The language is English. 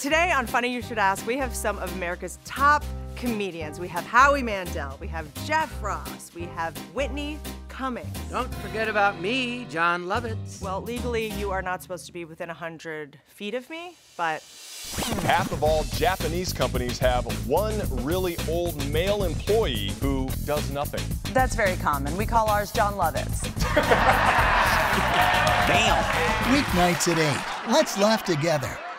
Today on Funny You Should Ask, we have some of America's top comedians. We have Howie Mandel, we have Jeff Ross, we have Whitney Cummings. Don't forget about me, John Lovitz. Well, legally, you are not supposed to be within 100 feet of me, but... Half of all Japanese companies have one really old male employee who does nothing. That's very common. We call ours John Lovitz. Damn. Weeknights at 8. Let's laugh together